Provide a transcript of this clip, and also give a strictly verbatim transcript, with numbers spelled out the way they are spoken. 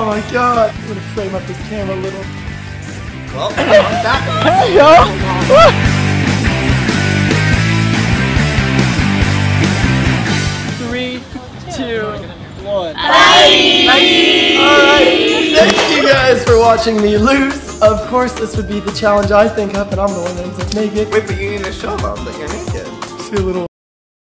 my god. I'm gonna frame up this camera a little. Well, I'm back. Hey, yo! Three, two, one. Bye! Bye! Alright, thank you guys for watching me lose. Of course, this would be the challenge I think up, and I'm the one that ends up naked. Wait, but you need to show them that you're naked. See a little